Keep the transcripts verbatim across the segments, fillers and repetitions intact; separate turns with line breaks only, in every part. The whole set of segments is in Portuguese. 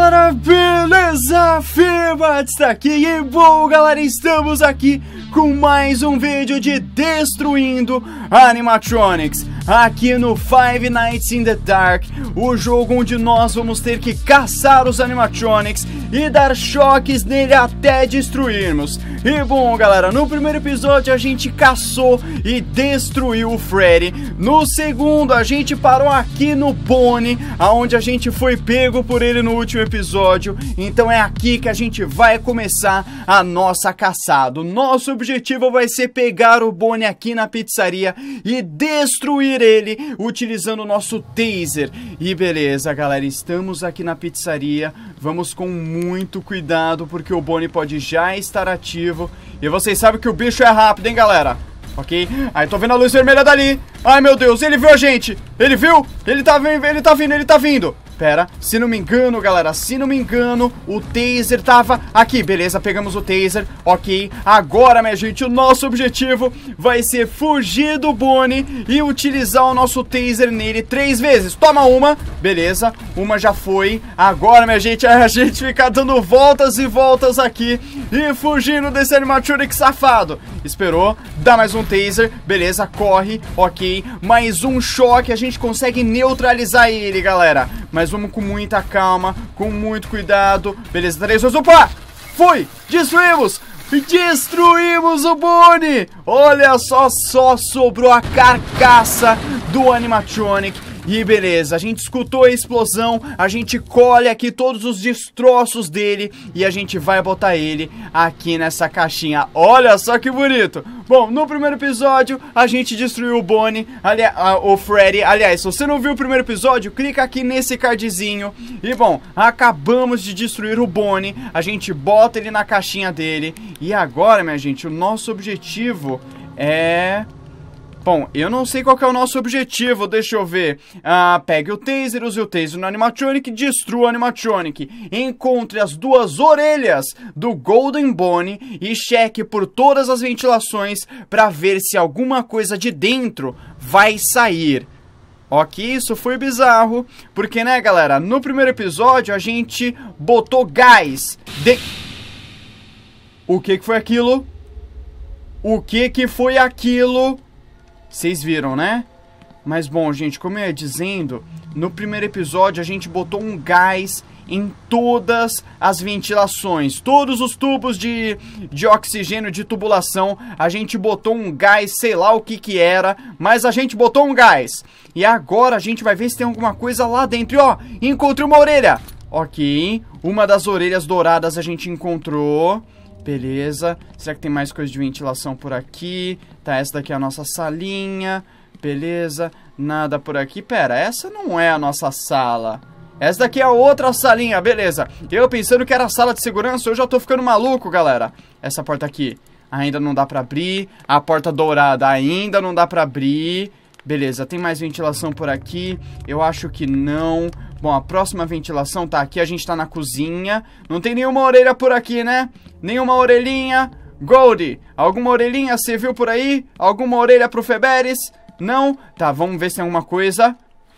galera, beleza? Firmat está aqui e bom, galera, estamos aqui com mais um vídeo de Destruindo Animatronics aqui no Five Nights in the Dark, o jogo onde nós vamos ter que caçar os animatronics e dar choques nele até destruirmos. E bom, galera, no primeiro episódio a gente caçou e destruiu o Freddy. No segundo a gente parou aqui no Bonnie, aonde a gente foi pego por ele no último episódio. Então é aqui que a gente vai começar a nossa caçada. O nosso objetivo vai ser pegar o Bonnie aqui na pizzaria e destruir ele utilizando o nosso taser. E beleza, galera, estamos aqui na pizzaria. Vamos com muito cuidado porque o Bonnie pode já estar ativo. E vocês sabem que o bicho é rápido, hein, galera? Ok? Aí tô vendo a luz vermelha dali. Ai, meu Deus, ele viu a gente. Ele viu? Ele tá vindo, ele tá vindo, ele tá vindo. Pera, se não me engano, galera, se não me engano, o taser tava aqui, beleza, pegamos o taser, ok. Agora, minha gente, o nosso objetivo vai ser fugir do Bonnie e utilizar o nosso taser nele três vezes. Toma uma, beleza, uma já foi. Agora, minha gente, é a gente ficar dando voltas e voltas aqui e fugindo desse animatronic safado. Esperou, dá mais um taser, beleza, corre, ok. Mais um choque, a gente consegue neutralizar ele, galera. Mas vamos com muita calma, com muito cuidado. Beleza, três, dois, opa! Foi! Destruímos! Destruímos o Bonnie! Olha só, só sobrou a carcaça do animatronic. E beleza, a gente escutou a explosão, a gente colhe aqui todos os destroços dele e a gente vai botar ele aqui nessa caixinha. Olha só que bonito! Bom, no primeiro episódio a gente destruiu o Bonnie, ali, a, o Freddy. Aliás, se você não viu o primeiro episódio, clica aqui nesse cardzinho. E bom, acabamos de destruir o Bonnie, a gente bota ele na caixinha dele. E agora, minha gente, o nosso objetivo é... Bom, eu não sei qual que é o nosso objetivo, deixa eu ver. Ah, pegue o taser, use o taser no animatronic, destrua o animatronic. Encontre as duas orelhas do Golden Bonnie e cheque por todas as ventilações para ver se alguma coisa de dentro vai sair. Ok, isso foi bizarro, porque, né, galera, no primeiro episódio a gente botou gás de... O que que foi aquilo? O que que foi aquilo? Vocês viram, né? Mas bom, gente, como eu ia dizendo, no primeiro episódio a gente botou um gás em todas as ventilações, todos os tubos de, de oxigênio, de tubulação. A gente botou um gás, sei lá o que que era, mas a gente botou um gás. E agora a gente vai ver se tem alguma coisa lá dentro. E ó, encontrei uma orelha. Ok, uma das orelhas douradas a gente encontrou. Beleza, será que tem mais coisa de ventilação por aqui? Tá, essa daqui é a nossa salinha. Beleza, nada por aqui. Pera, essa não é a nossa sala. Essa daqui é a outra salinha, beleza. Eu pensando que era a sala de segurança, eu já tô ficando maluco, galera. Essa porta aqui ainda não dá pra abrir. A porta dourada ainda não dá pra abrir. Beleza, tem mais ventilação por aqui? Eu acho que não. Bom, a próxima ventilação tá aqui, a gente tá na cozinha. Não tem nenhuma orelha por aqui, né? Nenhuma orelhinha. Goldie, alguma orelhinha você viu por aí? Alguma orelha pro Feberes? Não? Tá, vamos ver se tem alguma coisa.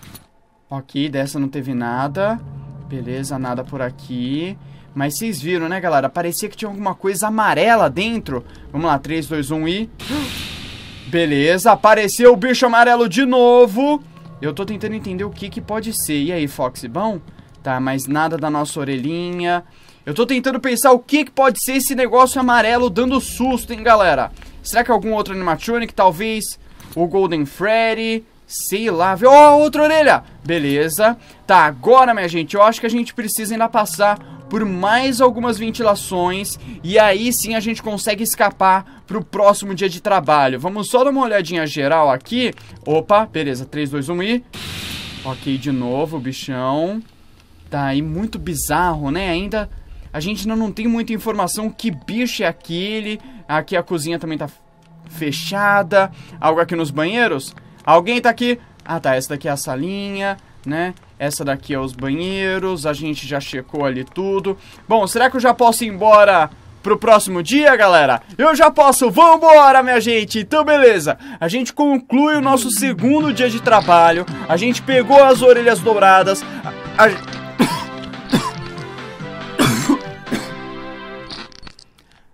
Ok, dessa não teve nada. Beleza, nada por aqui. Mas vocês viram, né, galera? Parecia que tinha alguma coisa amarela dentro. Vamos lá, três, dois, um e... Beleza, apareceu o bicho amarelo de novo. Eu tô tentando entender o que que pode ser. E aí, Foxy, bom? Tá, mas nada da nossa orelhinha. Eu tô tentando pensar o que que pode ser esse negócio amarelo dando susto, hein, galera? Será que é algum outro animatronic? Talvez o Golden Freddy? Sei lá. Ó, oh, outra orelha! Beleza. Tá, agora, minha gente, eu acho que a gente precisa ainda passar por mais algumas ventilações. E aí sim a gente consegue escapar pro próximo dia de trabalho. Vamos só dar uma olhadinha geral aqui. Opa, beleza, três, dois, um e... Ok, de novo, bichão. Tá aí, muito bizarro, né? Ainda a gente ainda não tem muita informação que bicho é aquele. Aqui a cozinha também tá fechada. Algo aqui nos banheiros? Alguém tá aqui? Ah, tá, essa daqui é a salinha, né? Essa daqui é os banheiros. A gente já checou ali tudo. Bom, será que eu já posso ir embora pro próximo dia, galera? Eu já posso, vambora, minha gente. Então beleza, a gente conclui o nosso segundo dia de trabalho. A gente pegou as orelhas douradas. A... A...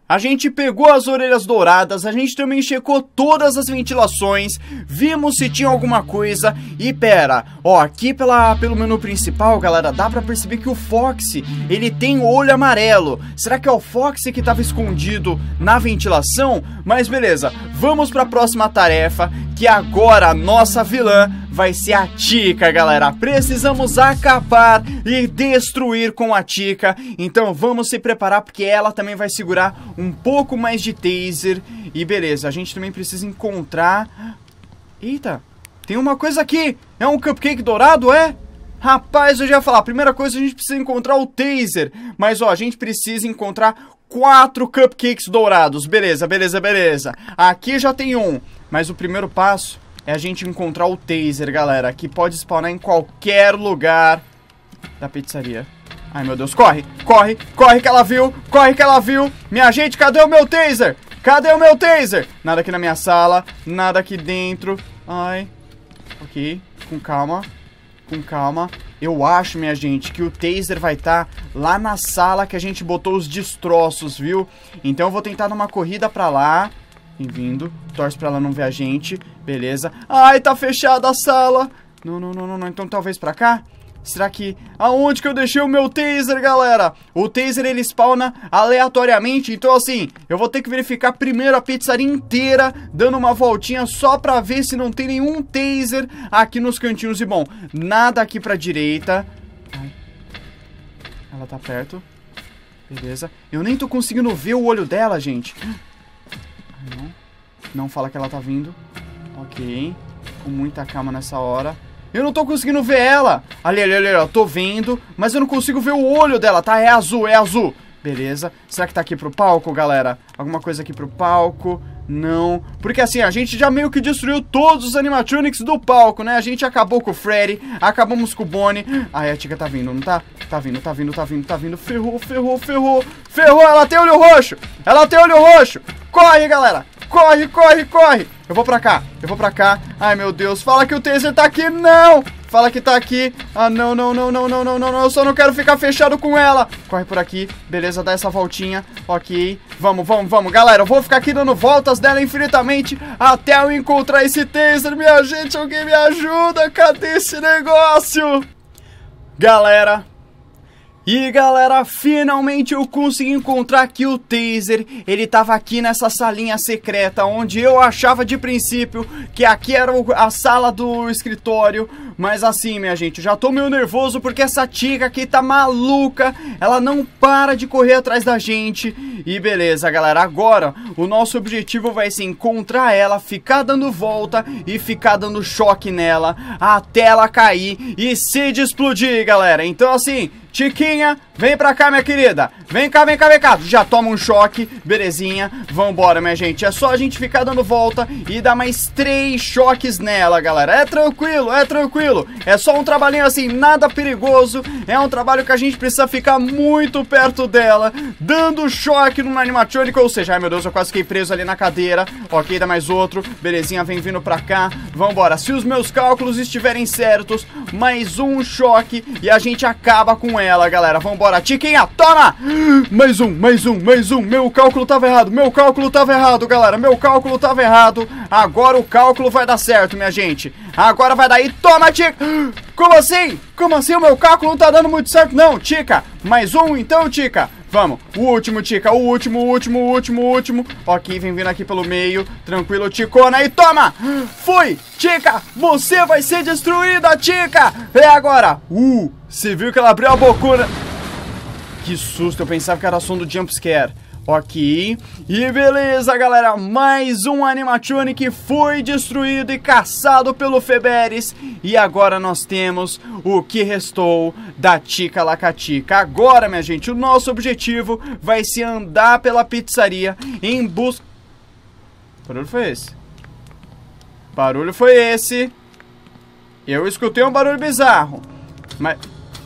A gente pegou as orelhas douradas, a gente também checou todas as ventilações, vimos se tinha alguma coisa. E pera, ó, aqui pela, pelo menu principal, galera, dá pra perceber que o Foxy, ele tem olho amarelo. Será que é o Foxy que tava escondido na ventilação? Mas beleza, vamos pra próxima tarefa, que agora a nossa vilã vai ser a Chica, galera. Precisamos acabar e destruir com a Chica. Então vamos se preparar, porque ela também vai segurar um pouco mais de taser. E beleza, a gente também precisa encontrar... Eita, tem uma coisa aqui. É um cupcake dourado, é? Rapaz, eu já ia falar, a primeira coisa a gente precisa encontrar o taser. Mas ó, a gente precisa encontrar quatro cupcakes dourados. Beleza, beleza, beleza. Aqui já tem um, mas o primeiro passo é a gente encontrar o taser, galera, que pode spawnar em qualquer lugar da pizzaria. Ai, meu Deus, corre, corre, corre que ela viu, corre que ela viu. Minha gente, cadê o meu taser? Cadê o meu taser? Nada aqui na minha sala, nada aqui dentro. Ai, ok, com calma, com calma. Eu acho, minha gente, que o taser vai estar lá na sala que a gente botou os destroços, viu? Então eu vou tentar dar uma corrida pra lá. Bem-vindo, torce pra ela não ver a gente. Beleza. Ai, tá fechada a sala. Não, não, não, não, não. Então talvez pra cá? Será que... Aonde que eu deixei o meu taser, galera? O taser, ele spawna aleatoriamente. Então, assim, eu vou ter que verificar primeiro a pizzaria inteira, dando uma voltinha só pra ver se não tem nenhum taser aqui nos cantinhos. E, bom, nada aqui pra direita. Ai. Ela tá perto. Beleza. Eu nem tô conseguindo ver o olho dela, gente. Ai, não. Não fala que ela tá vindo. Ok. Com muita calma nessa hora. Eu não tô conseguindo ver ela. Ali, ali, ali, eu tô vendo, mas eu não consigo ver o olho dela, tá? É azul, é azul. Beleza. Será que tá aqui pro palco, galera? Alguma coisa aqui pro palco? Não. Porque assim, a gente já meio que destruiu todos os animatronics do palco, né? A gente acabou com o Freddy, acabamos com o Bonnie. Ai, a Chica tá vindo, não tá? Tá vindo, tá vindo, tá vindo, tá vindo. Ferrou, ferrou, ferrou. Ferrou, ela tem olho roxo. Ela tem olho roxo. Corre, galera. Corre, corre, corre. Eu vou pra cá, eu vou pra cá. Ai, meu Deus, fala que o taser tá aqui. Não, fala que tá aqui. Ah, não, não, não, não, não, não, não, não. Eu só não quero ficar fechado com ela. Corre por aqui, beleza, dá essa voltinha. Ok, vamos, vamos, vamos. Galera, eu vou ficar aqui dando voltas dela infinitamente até eu encontrar esse taser. Minha gente, alguém me ajuda. Cadê esse negócio? Galera... E galera, finalmente eu consegui encontrar aqui o taser. Ele tava aqui nessa salinha secreta, onde eu achava de princípio que aqui era a sala do escritório. Mas assim, minha gente, eu já tô meio nervoso porque essa Chica aqui tá maluca. Ela não para de correr atrás da gente. E beleza, galera, agora o nosso objetivo vai ser encontrar ela, ficar dando volta e ficar dando choque nela até ela cair e se explodir, galera. Então assim... Chiquinha, vem pra cá, minha querida. Vem cá, vem cá, vem cá. Já toma um choque, belezinha. Vambora, minha gente. É só a gente ficar dando volta e dar mais três choques nela, galera. É tranquilo, é tranquilo. É só um trabalhinho assim, nada perigoso. É um trabalho que a gente precisa ficar muito perto dela, dando choque no animatrônico. Ou seja, ai meu Deus, eu quase fiquei preso ali na cadeira. Ok, dá mais outro. Belezinha, vem vindo pra cá. Vambora. Se os meus cálculos estiverem certos, mais um choque e a gente acaba com ela. Ela, galera, vambora, Chiquinha, toma! Mais um, mais um, mais um. Meu cálculo tava errado, meu cálculo tava errado, galera. Meu cálculo tava errado. Agora o cálculo vai dar certo, minha gente. Agora vai dar e toma, Chica. Como assim? Como assim? O meu cálculo não tá dando muito certo, não, Chica. Mais um, então, Chica. Vamos, o último, Chica, o último, o último, o último, o último. Ok, vem vindo aqui pelo meio. Tranquilo, Chicona, e toma! Fui! Chica, você vai ser destruída, Chica! É agora! Uh, você viu que ela abriu a bocona? Que susto, eu pensava que era som do jumpscare. Ok, e beleza, galera, mais um animatronic foi destruído e caçado pelo Feberes. E agora nós temos o que restou da Chica Lacatica. Agora, minha gente, o nosso objetivo vai ser andar pela pizzaria em busca... Que barulho foi esse? Barulho foi esse. Eu escutei um barulho bizarro. Mas...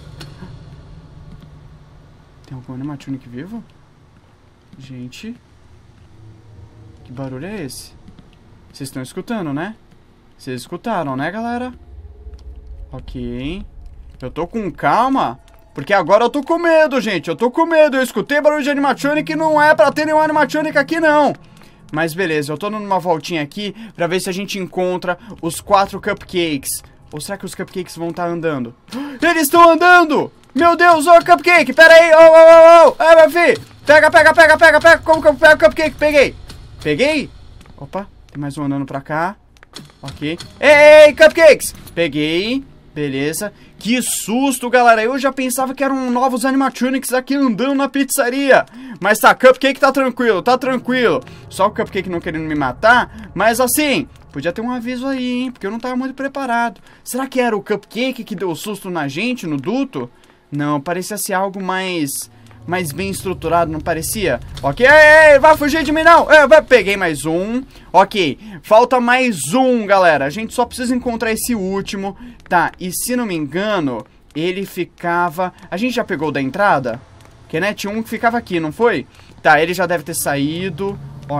Tem algum animatronic vivo? Gente, que barulho é esse? Vocês estão escutando, né? Vocês escutaram, né, galera? Ok. Eu tô com calma Porque agora eu tô com medo, gente. Eu tô com medo. Eu escutei barulho de animatronic e não é pra ter nenhum animatronic aqui, não. Mas beleza, eu tô dando uma voltinha aqui pra ver se a gente encontra os quatro cupcakes. Ou será que os cupcakes vão estar andando? Eles estão andando! Meu Deus, ô cupcake, pera aí, ô, ô, ô, ô, é, meu filho. Pega, pega, pega, pega, pega. Como que eu pego o cupcake? Peguei. Peguei? Opa, tem mais um andando pra cá. Ok. Ei, ei, cupcakes! Peguei. Beleza. Que susto, galera. Eu já pensava que eram novos animatronics aqui andando na pizzaria. Mas tá, Cupcake tá tranquilo, tá tranquilo. Só o Cupcake não querendo me matar. Mas assim, podia ter um aviso aí, hein? Porque eu não tava muito preparado. Será que era o Cupcake que deu susto na gente, no duto? Não, parecia ser algo mais... mais bem estruturado, não parecia? Ok, ei, ei, vai fugir de mim não. Eu peguei mais um. Ok, falta mais um, galera. A gente só precisa encontrar esse último. Tá, e se não me engano, ele ficava... A gente já pegou da entrada? Que, né, tinha um que ficava aqui, não foi? Tá, ele já deve ter saído.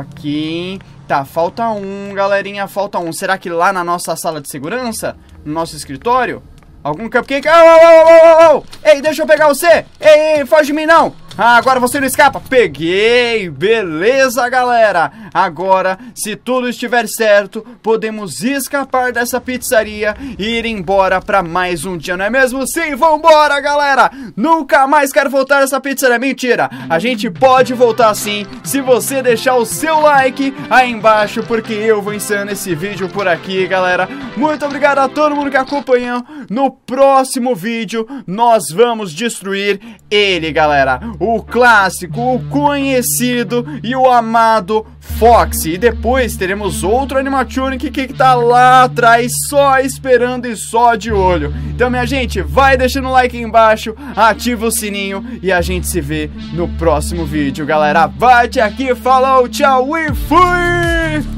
Ok. Tá, falta um, galerinha, falta um. Será que lá na nossa sala de segurança? No nosso escritório? Algum cupcake? Oh, oh, oh, oh, oh. Ei, deixa eu pegar você. Ei, ei, foge de mim não. Ah, agora você não escapa. Peguei. Beleza, galera. Agora, se tudo estiver certo, podemos escapar dessa pizzaria e ir embora pra mais um dia, não é mesmo? Sim, vambora, galera. Nunca mais quero voltar a essa pizzaria. Mentira. A gente pode voltar sim, se você deixar o seu like aí embaixo, porque eu vou encerrando esse vídeo por aqui, galera. Muito obrigado a todo mundo que acompanhou. No próximo vídeo, nós vamos destruir ele, galera. O clássico, o conhecido e o amado Foxy. E depois teremos outro animatronic que tá lá atrás, só esperando e só de olho. Então, minha gente, vai deixando o like aí embaixo, ativa o sininho e a gente se vê no próximo vídeo, galera. Bate aqui, falou, tchau e fui!